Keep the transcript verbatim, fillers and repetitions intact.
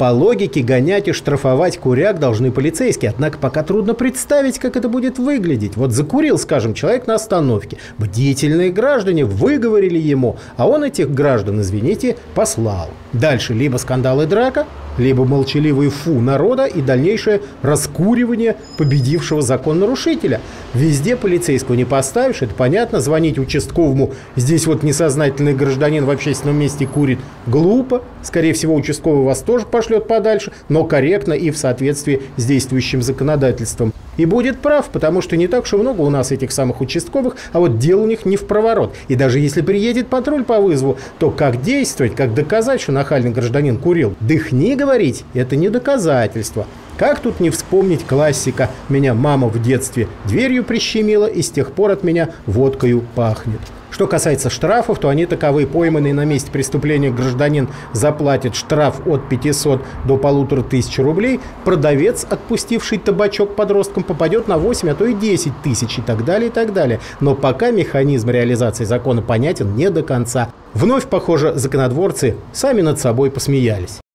По логике гонять и штрафовать куряк должны полицейские. Однако пока трудно представить, как это будет выглядеть. Вот закурил, скажем, человек на остановке. Бдительные граждане выговорили ему, а он этих граждан, извините, послал. Дальше либо скандал и драка, либо молчаливый фу народа и дальнейшее раскуривание победившего закононарушителя. Везде полицейского не поставишь, это понятно. Звонить участковому, здесь вот несознательный гражданин в общественном месте курит, глупо. Скорее всего, участковый вас тоже пошлет подальше, но корректно и в соответствии с действующим законодательством. И будет прав, потому что не так уж и много у нас этих самых участковых, а вот дел у них не в проворот. И даже если приедет патруль по вызову, то как действовать, как доказать, что нахальный гражданин курил? Дыхни говорить – это не доказательство. Как тут не вспомнить классика «Меня мама в детстве дверью прищемила, и с тех пор от меня водкою пахнет». Что касается штрафов, то они таковы. Пойманный на месте преступления гражданин заплатит штраф от пятисот до полутора тысяч рублей. Продавец, отпустивший табачок подросткам, попадет на восемь, а то и десять тысяч и так далее, и так далее. Но пока механизм реализации закона понятен не до конца. Вновь, похоже, законотворцы сами над собой посмеялись.